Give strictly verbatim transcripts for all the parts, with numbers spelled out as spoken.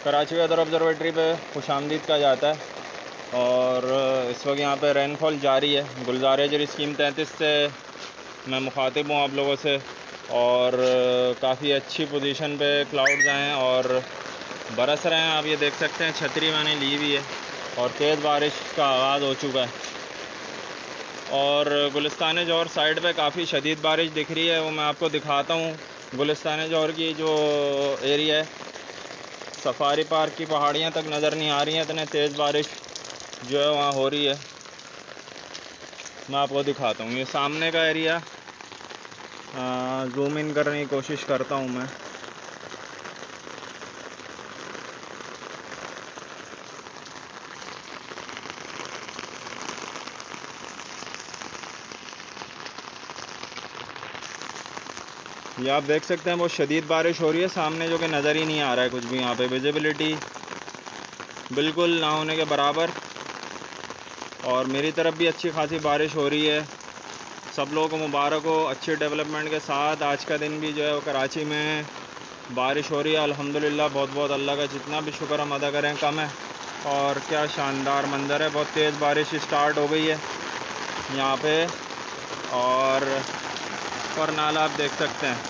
Karachi weather observatory पे खुशामदीद का जाता है और इस वक्त यहाँ पे रेनफॉल जारी है। गुलजार एजरी स्कीम तैंतीस से मैं मुखातिब हूँ आप लोगों से और काफ़ी अच्छी पोजीशन पे क्लाउड्स हैं और बरस रहे हैं। आप ये देख सकते हैं, छतरी मैंने ली हुई है और तेज़ बारिश का आगाज़ हो चुका है और गुलिस्तान जौहर साइड पे काफ़ी शदीद बारिश दिख रही है। वो मैं आपको दिखाता हूँ। गुलिस्तान जौहर की जो एरिया है, सफारी पार्क की पहाड़ियाँ तक नज़र नहीं आ रही हैं, इतने तेज़ बारिश जो है वहाँ हो रही है। मैं आपको दिखाता हूँ ये सामने का एरिया, जूम इन करने की कोशिश करता हूँ मैं। ये आप देख सकते हैं बहुत शदीद बारिश हो रही है सामने, जो कि नज़र ही नहीं आ रहा है कुछ भी। यहाँ पे विजिबिलिटी बिल्कुल ना होने के बराबर और मेरी तरफ भी अच्छी खासी बारिश हो रही है। सब लोगों को मुबारक हो। अच्छी डेवलपमेंट के साथ आज का दिन भी जो है वो कराची में बारिश हो रही है अल्हम्दुलिल्लाह। बहुत बहुत अल्लाह का जितना भी शुक्र हम अदा करें कम है। और क्या शानदार मंज़र है, बहुत तेज़ बारिश स्टार्ट हो गई है यहाँ पे और पर नाला आप देख सकते हैं,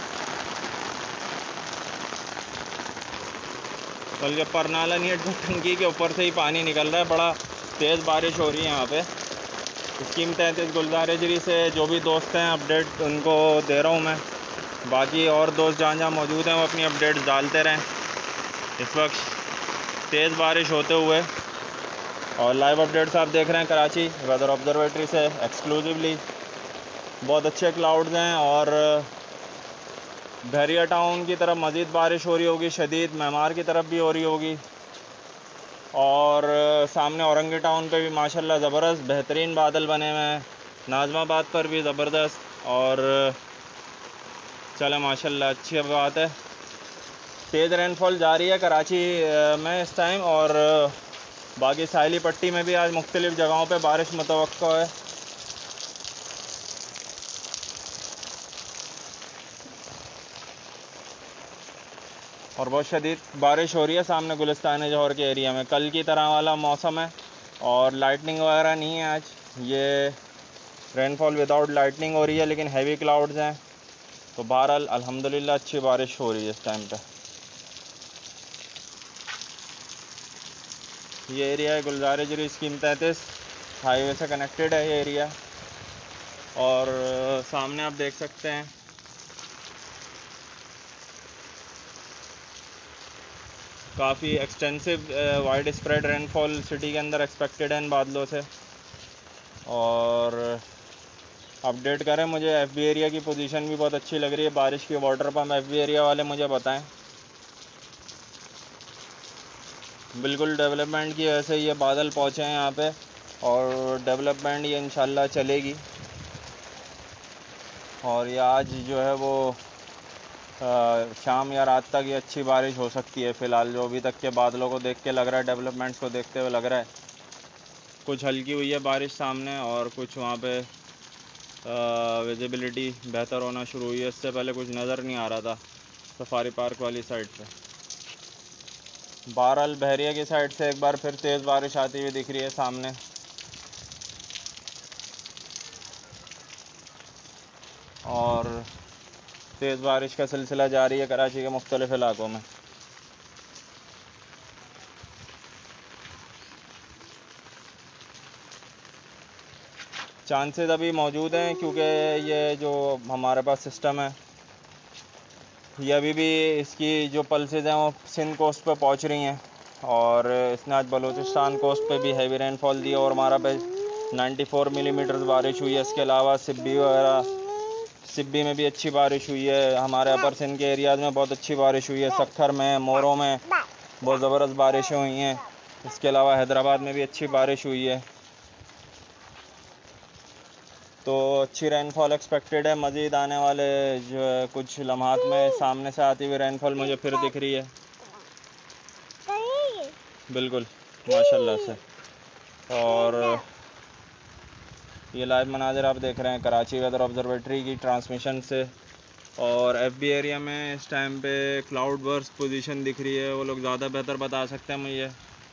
बल्कि पर नाला नहीं है, टंकी के ऊपर से ही पानी निकल रहा है। बड़ा तेज़ बारिश हो रही है यहाँ पे। स्कीम तैंतीस गुलजार एजरी से जो भी दोस्त हैं अपडेट उनको दे रहा हूँ मैं। बाकी और दोस्त जहाँ जहाँ मौजूद हैं वो अपनी अपडेट्स डालते रहें। इस वक्त तेज़ बारिश होते हुए और लाइव अपडेट्स आप देख रहे हैं कराची वेदर ऑब्जर्वेटरी से एक्सक्लूसिवली। बहुत अच्छे क्लाउड्स हैं और बहरिया टाउन की तरफ मज़ीद बारिश हो रही होगी, शदीद मेमार की तरफ भी हो रही होगी और सामने औरंगी टाउन पे भी माशाल्लाह ज़बरदस्त बेहतरीन बादल बने हुए हैं। नाज़माबाद पर भी ज़बरदस्त और चले माशाल्लाह अच्छी बात है। तेज़ रेनफॉल जारी है कराची में इस टाइम और बाकी साहिली पट्टी में भी आज मुख्तलिफ़ जगहों पे बारिश मुतवक्को है। और बहुत शदीद बारिश हो रही है सामने गुलिस्तान जौहर के एरिया में। कल की तरह वाला मौसम है और लाइटनिंग वगैरह नहीं है आज। ये रेनफॉल विदाउट लाइटनिंग हो रही है लेकिन हैवी क्लाउड्स हैं। तो बहरहाल अल्हम्दुलिल्लाह अच्छी बारिश हो रही है इस टाइम पे। ये एरिया है गुलजार एजरी स्कीम तैंतीस, हाईवे से कनेक्टेड है ये एरिया और सामने आप देख सकते हैं काफ़ी extensive wide spread rainfall city के अंदर एक्सपेक्टेड है इन बादलों से। और अपडेट करें, मुझे एफ बी एरिया की पोजीशन भी बहुत अच्छी लग रही है बारिश की। Water pump F B area वाले मुझे बताएं। बिल्कुल डेवलपमेंट की वजह से ये बादल पहुँचे हैं यहाँ पे और डेवलपमेंट ये इंशाल्लाह चलेगी और ये आज जो है वो आ, शाम या रात तक ये अच्छी बारिश हो सकती है। फ़िलहाल जो अभी तक के बादलों को देख के लग रहा है, डेवलपमेंट्स को देखते हुए लग रहा है कुछ हल्की हुई है बारिश सामने और कुछ वहाँ पे विजिबिलिटी बेहतर होना शुरू हुई है। इससे पहले कुछ नज़र नहीं आ रहा था सफारी पार्क वाली साइड पे। बहरहाल बहरिया की साइड से एक बार फिर तेज़ बारिश आती हुई दिख रही है सामने और तेज़ बारिश का सिलसिला जारी है कराची के मुख्तलिफ़ इलाकों में। चांसेस अभी मौजूद हैं क्योंकि ये जो हमारे पास सिस्टम है ये अभी भी इसकी जो पल्सेस हैं वो सिंध कोस्ट पे पहुंच रही हैं और इसने आज बलूचिस्तान कोस्ट पे भी हैवी रेनफॉल दी और हमारा पे चौरानवे मिलीमीटर बारिश हुई है। इसके अलावा सिब्बी वगैरह सिब्बी में भी अच्छी बारिश हुई है। हमारे अपर सिंध के एरियाज़ में बहुत अच्छी बारिश हुई है। सक्खर में, मोरों में बहुत ज़बरदस्त बारिशें हुई हैं। इसके अलावा हैदराबाद में भी अच्छी बारिश हुई है। तो अच्छी रेनफॉल एक्सपेक्टेड है। मज़ीद आने वाले जो है कुछ लम्हात में सामने से आती हुई रेनफॉल मुझे फिर दिख रही है बिल्कुल माशाल्लाह से। और ये लाइव मनाज़िर आप देख रहे हैं कराची वेदर ऑब्जर्वेटरी की ट्रांसमिशन से और एफ बी एरिया में इस टाइम पे क्लाउड बर्स्ट पोजीशन दिख रही है, वो लोग ज़्यादा बेहतर बता सकते हैं मुझे।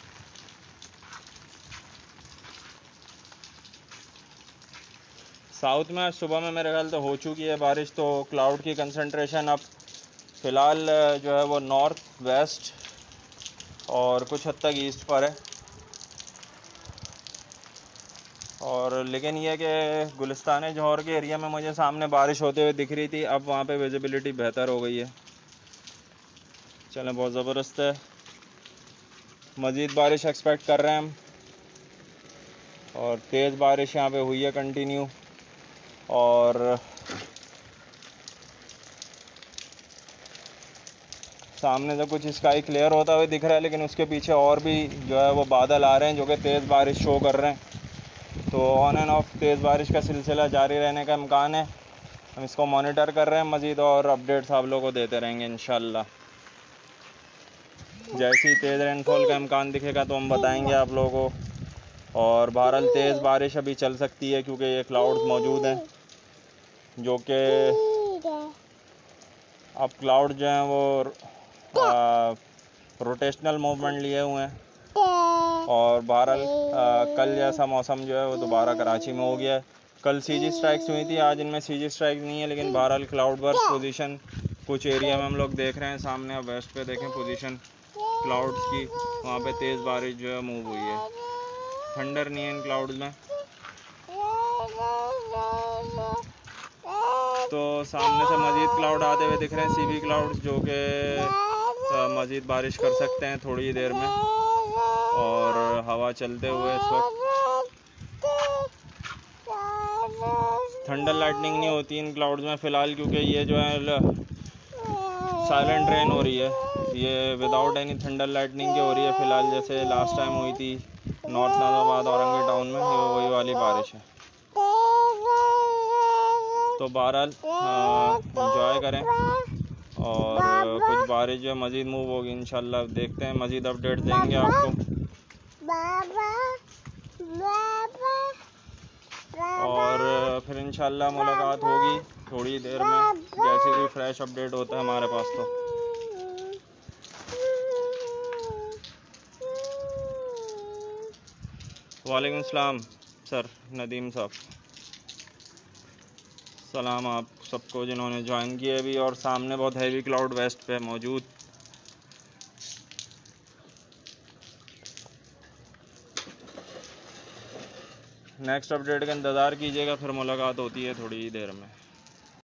साउथ में आज सुबह में मेरे ख्याल से हो चुकी है बारिश, तो क्लाउड की कंसंट्रेशन अब फ़िलहाल जो है वो नॉर्थ वेस्ट और कुछ हद तक ईस्ट पर है। और लेकिन ये कि गुलिस्तान जौहर के एरिया में मुझे सामने बारिश होते हुए दिख रही थी, अब वहाँ पे विजिबिलिटी बेहतर हो गई है। चलें, बहुत ज़बरदस्त है। मज़ीद बारिश एक्सपेक्ट कर रहे हैं हम, और तेज़ बारिश यहाँ पे हुई है कंटिन्यू। और सामने से कुछ स्काई क्लियर होता हुआ दिख रहा है, लेकिन उसके पीछे और भी जो है वो बादल आ रहे हैं जो कि तेज़ बारिश शो कर रहे हैं। तो ऑन एंड ऑफ तेज़ बारिश का सिलसिला जारी रहने का इम्कान है। हम इसको मॉनिटर कर रहे हैं मज़ीद, और अपडेट्स आप लोगों को देते रहेंगे इंशाल्लाह। जैसे ही तेज़ रेनफॉल का इम्कान दिखेगा तो हम बताएंगे आप लोगों को। और बहरहाल तेज़ बारिश अभी चल सकती है क्योंकि ये क्लाउड्स मौजूद हैं, जो कि अब क्लाउड जो हैं वो रोटेशनल मूवमेंट लिए हुए हैं। और बहरहाल कल जैसा मौसम जो है वो दोबारा कराची में हो गया है। कल सी जी स्ट्राइक्स हुई थी, आज इनमें सी जी स्ट्राइक नहीं है, लेकिन बहरहाल क्लाउड बर्स्ट पोजीशन कुछ एरिया में हम लोग देख रहे हैं। सामने अब वेस्ट पे देखें पोजीशन क्लाउड्स की, वहाँ पे तेज़ बारिश जो है मूव हुई है। थंडर नहीं है इन क्लाउड्स में। तो सामने से मज़ीद क्लाउड आते हुए दिख रहे हैं, सी बी क्लाउड्स, जो कि मज़ीद बारिश कर सकते हैं थोड़ी देर में। और हवा चलते हुए इस वक्त थंडर लाइटनिंग नहीं होती इन क्लाउड्स में फ़िलहाल, क्योंकि ये जो है साइलेंट रेन हो रही है। ये विदाउट एनी थंडर लाइटनिंग के हो रही है फ़िलहाल, जैसे लास्ट टाइम हुई थी नॉर्थ नाज़ाबाद औरंगी टाउन में, ये वही वाली बारिश है। तो बहरहाल इंजॉय करें, और कुछ बारिश जो मज़ीद मूव होगी इंशाल्लाह, देखते हैं मज़ीद अपडेट देंगे आपको। और फिर इंशाल्लाह मुलाकात होगी थोड़ी देर में, जैसे भी फ्रेश अपडेट होता है हमारे पास। तो वालेकुम सलाम सर नदीम साहब, सलाम आप सबको जिन्होंने ज्वाइन किया अभी। और सामने बहुत हैवी क्लाउड वेस्ट पे मौजूद। नेक्स्ट अपडेट का इंतज़ार कीजिएगा, फिर मुलाकात होती है थोड़ी देर में।